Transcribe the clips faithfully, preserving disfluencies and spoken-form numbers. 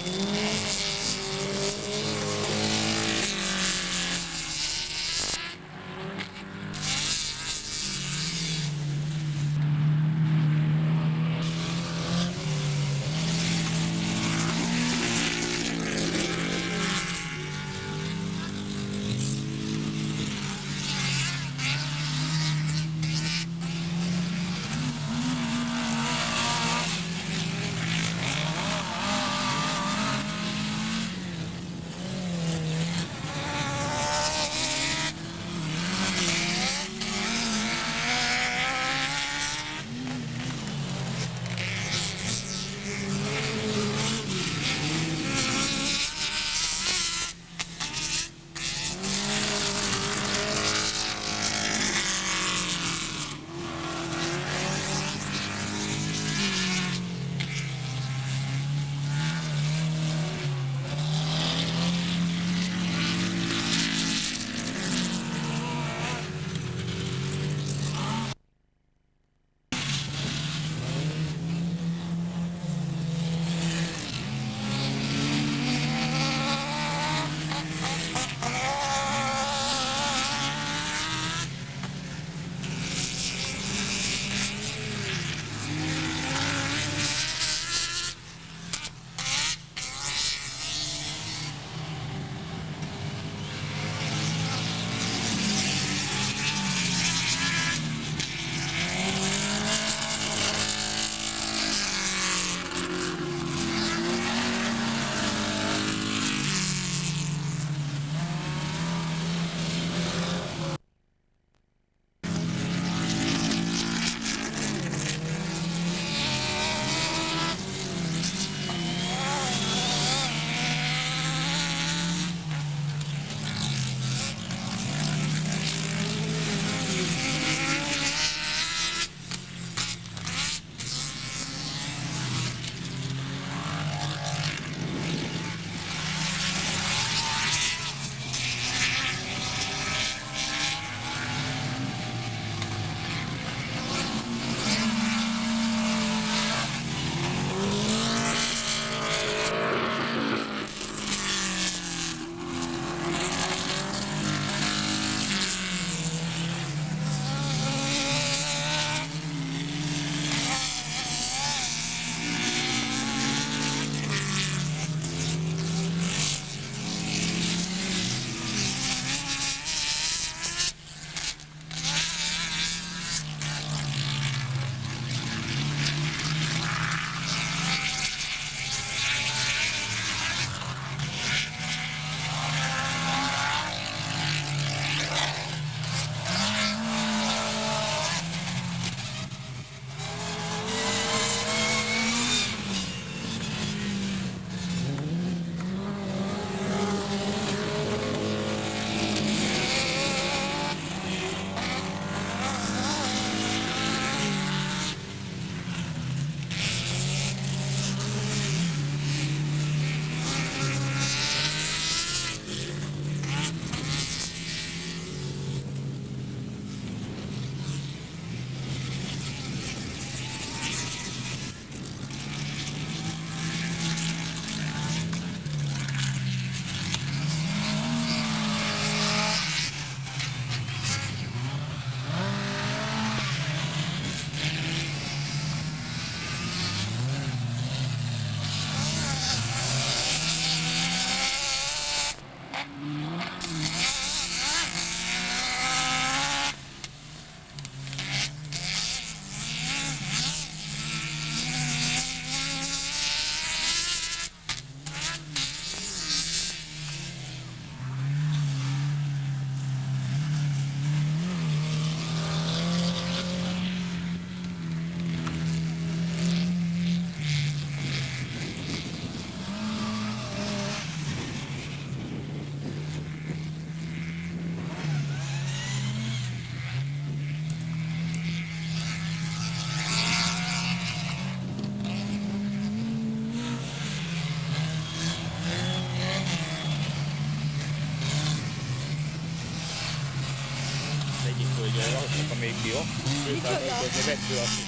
a még ki, jó? Őszállt öltözni, vedd azt.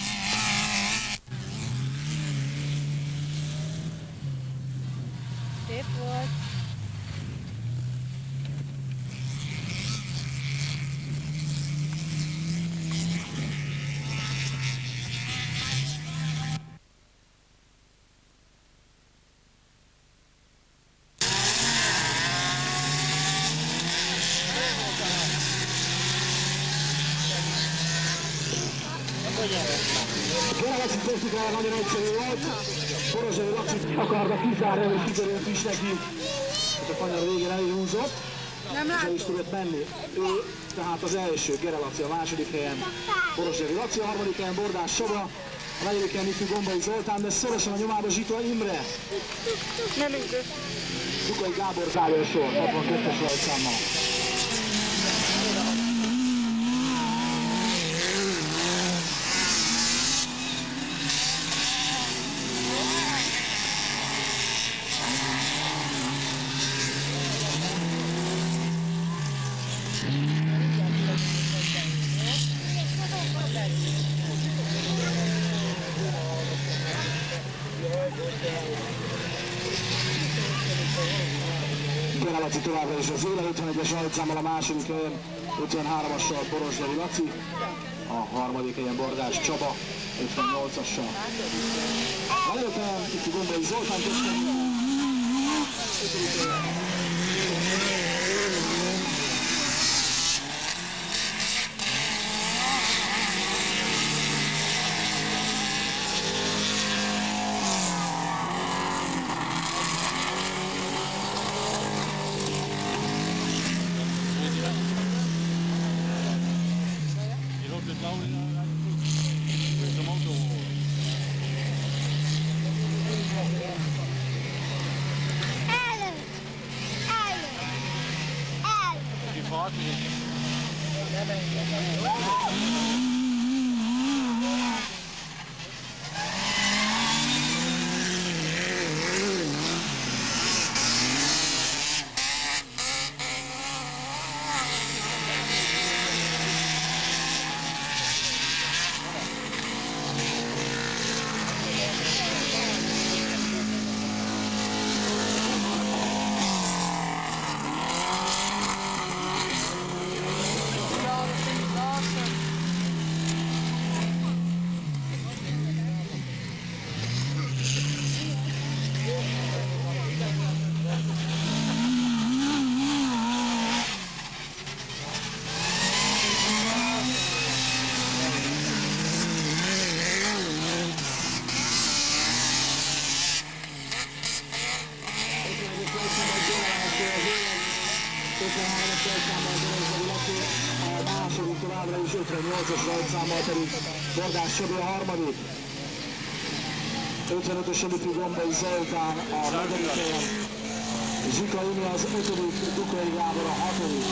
szép volt. Gerelaci technikája nagyon egyszerű volt, Porozsai Lacit akarta kizárni, hogy sikerült is neki, és a kanyar végén elhúzott, és el is tudott menni. Ő tehát az első, Gerelaci a második helyen, Porozsai Laci a harmadik helyen, Bordás Csaba, a negyedik helyen ifjú Gombai Zoltán, de szorosan a nyomába Zsika Imre. Zukai Gábor zárja a sor, hatvankettes rajtszámmal. Gerelaci továbbra is az éle, ötvenegyes rajtszámmal a második helyen, ötvenháromassal Porozsai Laci, a harmadik helyen Bordás Csaba, ötvennyolcassal. A negyedik helyen ifjú Gombai Zoltán köszönjük. A második továbbra is ötvennyolcas rajtszámmal pedig Bordás Csabi a harmadik. ötvenötös ifjú Gombai Zoltán a negyedik helyen. Zsika Imre az ötödik, Zukai Gábor a hatodik.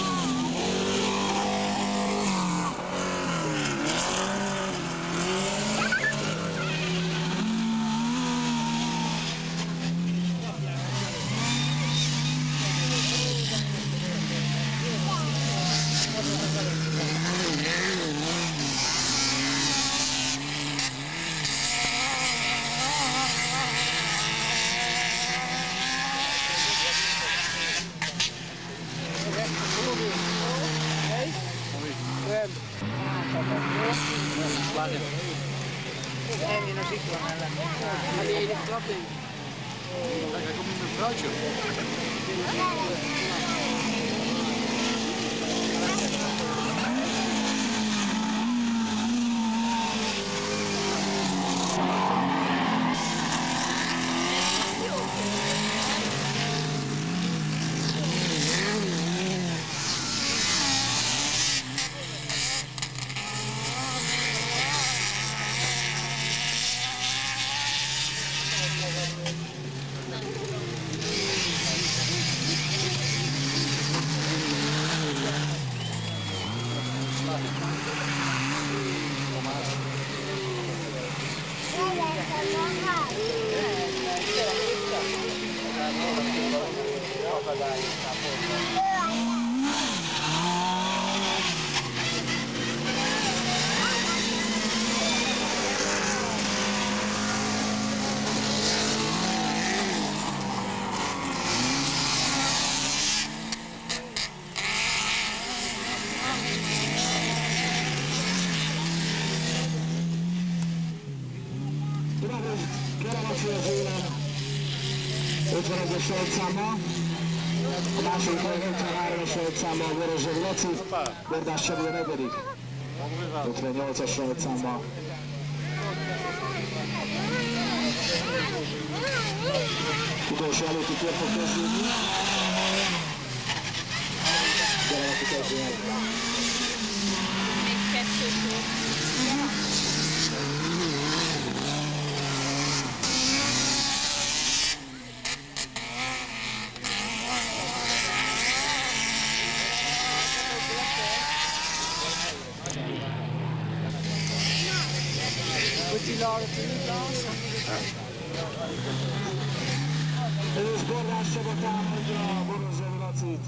Engen als ik wel naar maar die ene klap in. Kijk, kom in een vrouwtje. Geremacsi az élen ötvenegyes rajtszámmal, a második ötvenhármas rajtszámmal Vorozsai Laci, Bordás Csabi a negyedik, ötvennyolcas rajtszámmal. Utolsó előtti kör fog kezdődni. Geremacsi kezdő meg. Még kettő sor. És Bordás Csaba támadja a Vorozsai Lacit.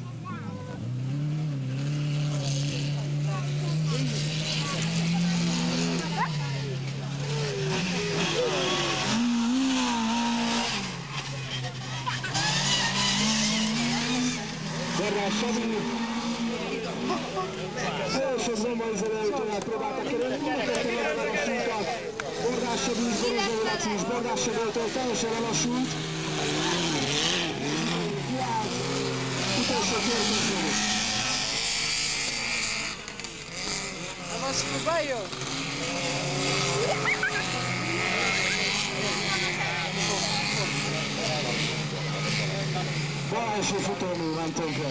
Bordás Csabi. Első zombaizol előtt próbáltak kerülni, mutatja meg a lassúkat. Bordás Csabi és Vorozsai Laci is. Bordás Csabitől teljesen lelassult. Utolsó kérdésről. A was voorbij, joh. Balázsi futómű ment tönkre.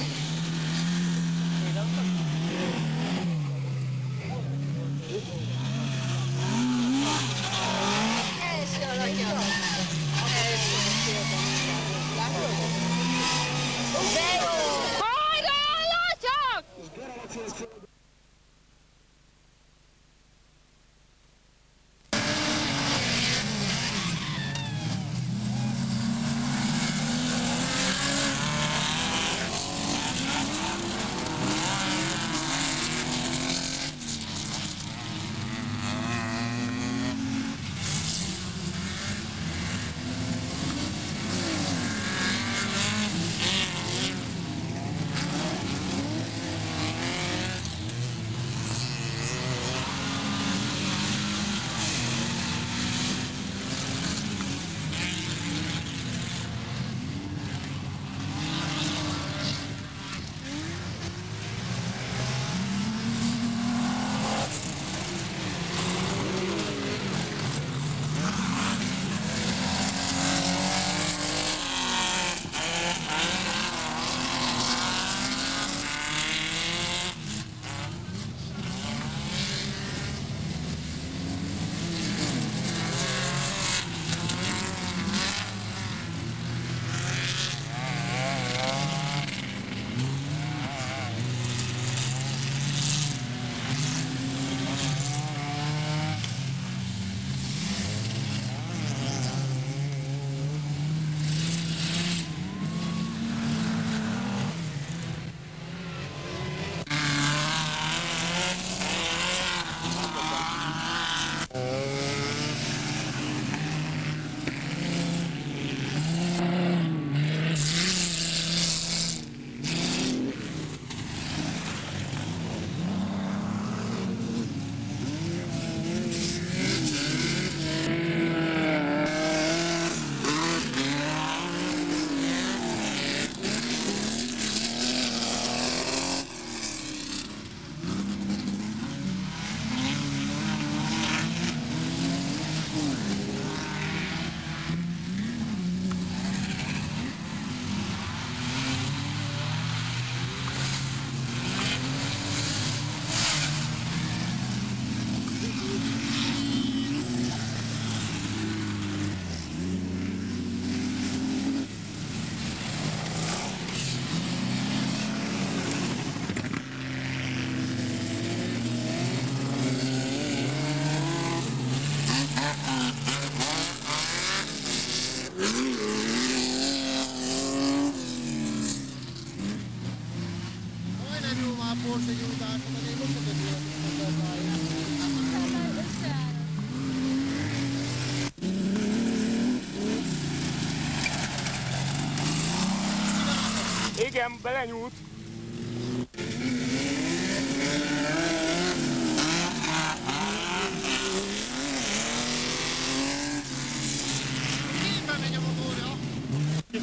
Igen, belenyúlt.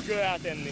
mögül rátenni.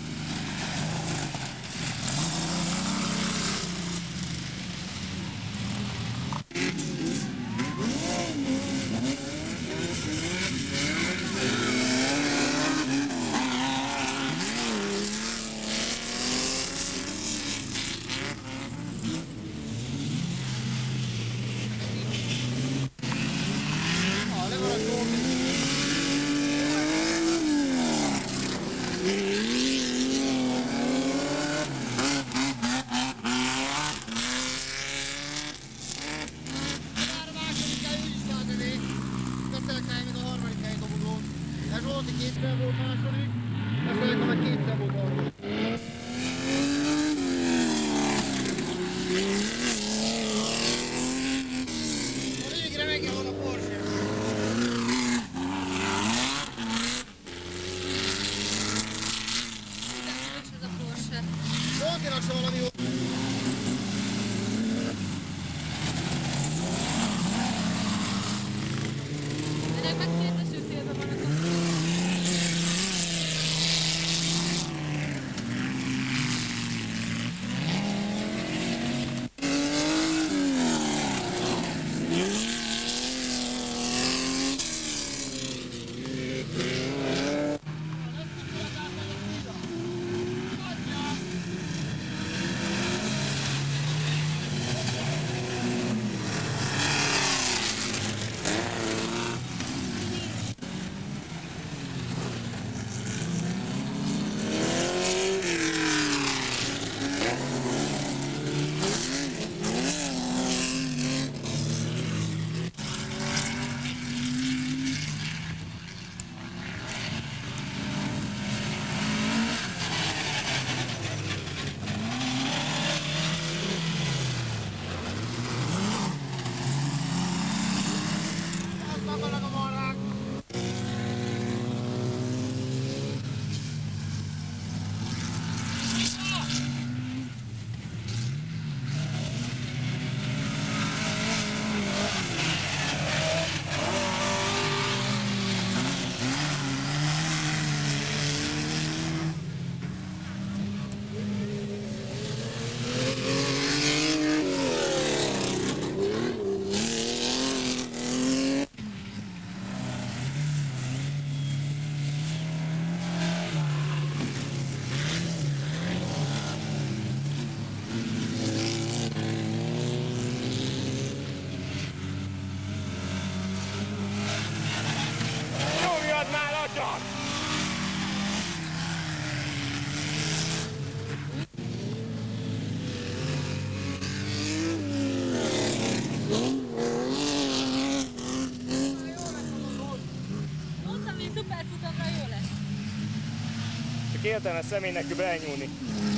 Értelme személynek kell belenyúlni.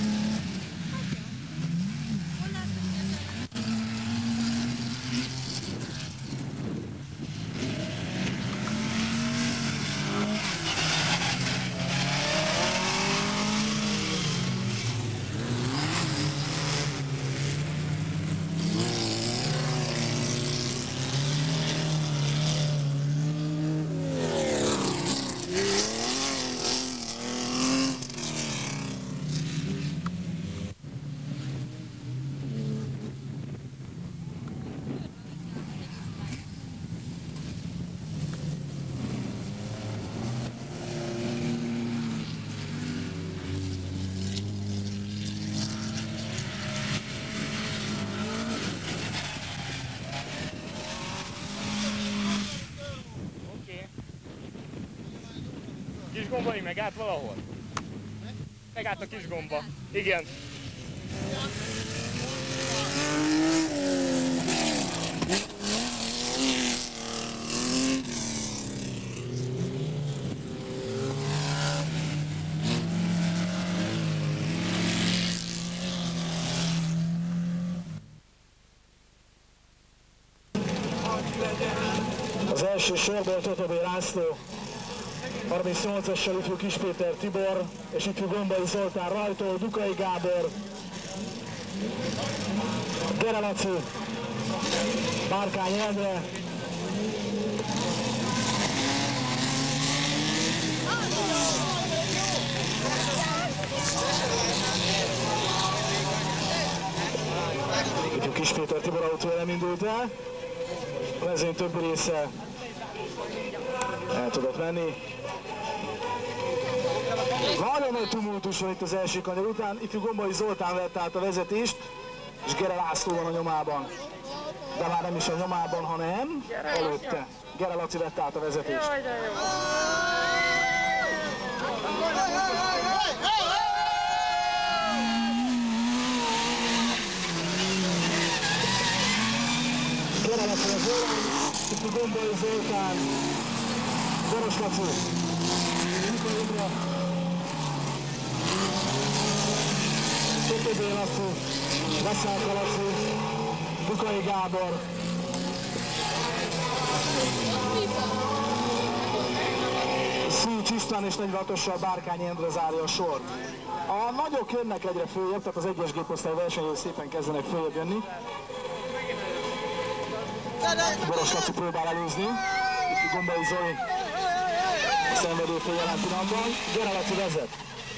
Kis gomba, meg át valahol? Meg át a kis gomba. Igen. Az első sorból Totobé László, harmincnyolcassal ifjú Kis Péter Tibor, és ifjú Gombai Zoltán rajtól, Dukai Gábor, Gere Laci, Bárkány Endre, Péter Tibor autója nem indult el. A mezőny többi része el tudott menni. Nagyon nagy tumultus van itt az első kanyar után. Ifjú Gombai Zoltán vett át a vezetést, és Gere László van a nyomában. De már nem is a nyomában, hanem előtte. Gere Laci vett át a vezetést. Gere Laci a Zoltán, Ifjú Gombai Zoltán, Boros Laci, Mikor Imre, Tötöbé Laci, Veszelka Laci, Bukai Gábor, Szűcs István és negyvenhatossal Bárkány Endre zárja a sort. A nagyok jönnek egyre följebb, tehát az egyes géposztály versenyről szépen kezdenek följebb jönni. Boros Laci próbál előzni, itt Gombai Zoli a szenvedőfél jelen pillanatban. Gere Laci vezet.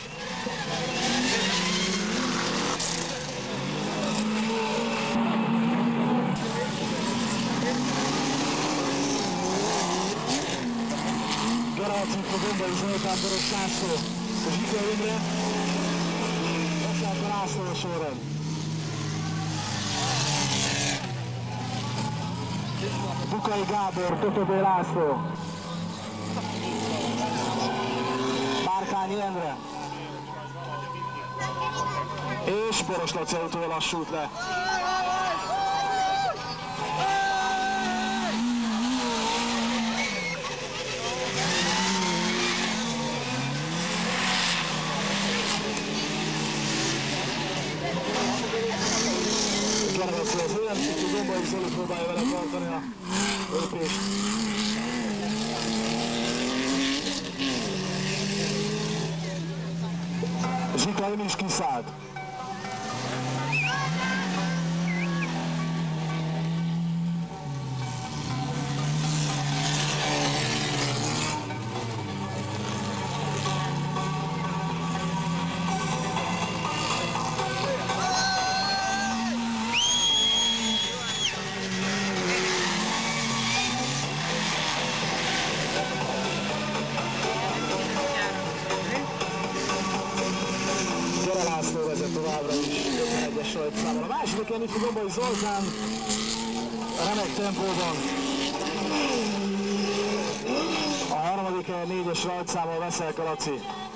Gere Laci, Gombai Zoltán, Boros László, Zsikó Imre, Veszelka László a sorrend. Bukai Gábor, Tötöbé László, Bárkányi Endre, és Boros Laci autója lassult le. Gere Laci az olyan, hogy Gombai Zoli próbálja vele tartani a lépést. Zsikaim is kiszállt. Továbbra is ötvenegyes rajtszámon. A másodiken itt Gombai Zoltán a remek tempóban. A harmadik helyen négyes rajtszámon Veszelka Laci.